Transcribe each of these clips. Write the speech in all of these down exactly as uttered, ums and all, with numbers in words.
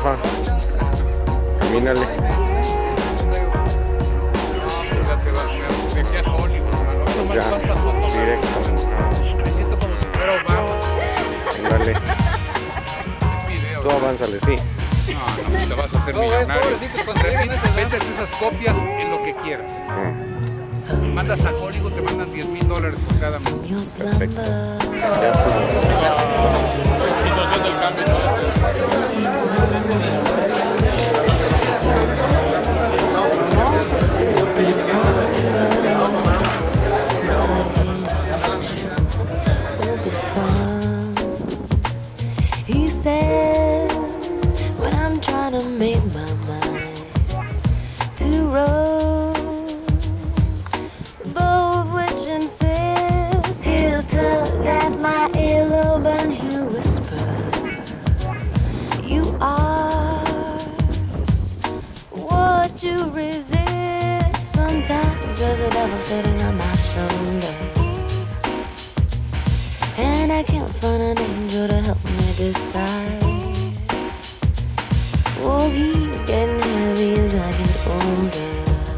Rafa. Camínale. De aquí a Hollywood, mano. Nomás Ya, cuántas fotos. directo. Me siento como si fuera Obama. Dale. Es video. Tú avánzale, sí. No, no, te vas a hacer millonario. Repite, vendes esas copias en lo que quieras. Mandas a Hollywood, te mandan diez mil dólares por cada minuto. Perfecto. Ya Situación del cambio, ¿no? He says when I'm trying to make my mind two roads, both which insist he'll tug at my earlobe and he'll whisper, you are what you resist. Sometimes there's a devil sitting on my shoulder, and I can't find an angel to help me decide. Oh, he's getting heavy as I get older.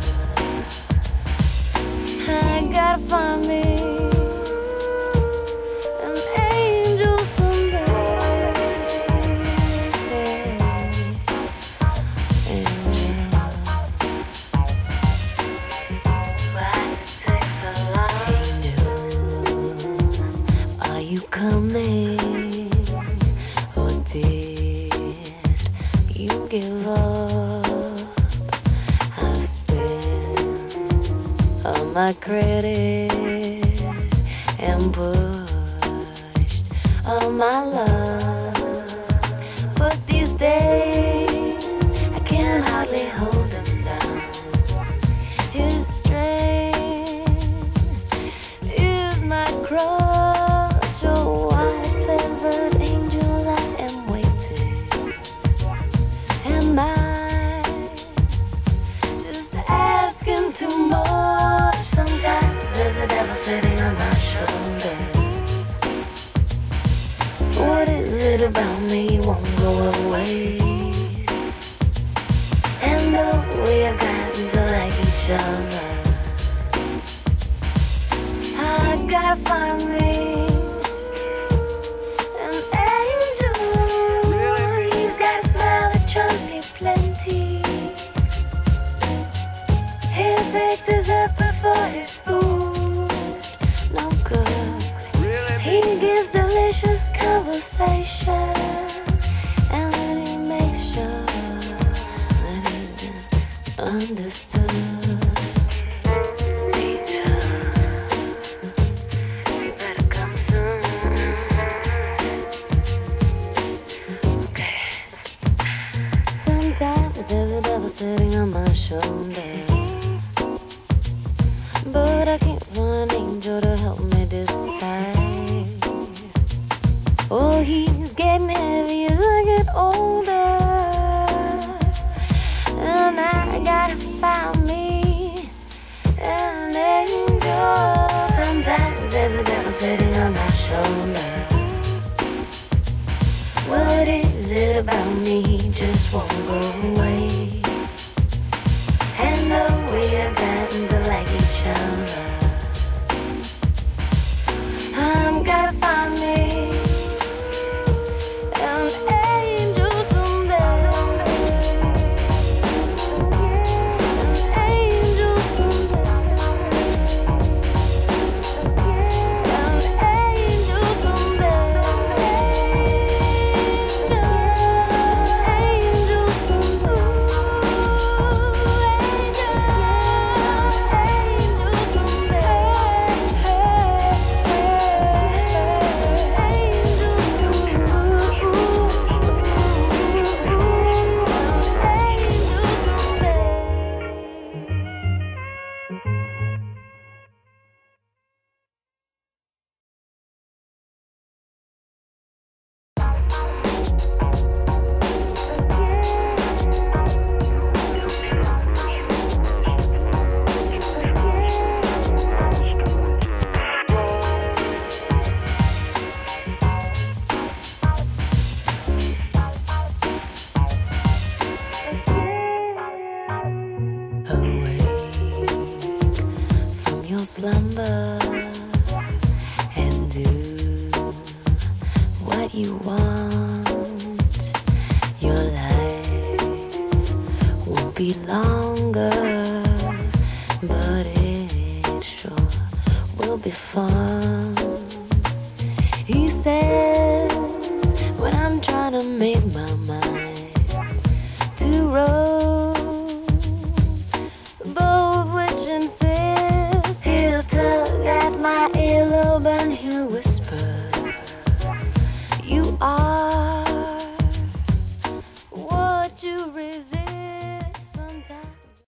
I gotta find me an angel someday. Angel. Why does it take so long? Angel, are you coming, or did you give up? I spent all my credit and pushed all my love, but these days I can hardly hold him down. His strength is my crutch. Oh, white-feathered angel, I am waiting. Am I just asking too much? Sometimes there's a devil sitting on my shoulder. What is it about me won't go away? And though we have gotten to like each other, I gotta find me an angel. He's got a smile that shows me plenty. He'll take dessert before his food. No good. He gives delicious conversation, and then he makes sure that he's been understood. Angel, you better come soon. Okay. Sometimes there's a devil sitting on my shoulder, but I can't find an angel to help me decide. Oh, he's getting heavy as I get older, and I gotta find me an angel. Sometimes there's a devil sitting on my shoulder. What is it about me? He just won't go away. And though we have gotten to like each other, I'm gotta find me an angel someday. An angel someday. An angel someday. Angel, angel someday. Angel, angel someday. you want. Your life won't be longer, but it sure will be fun.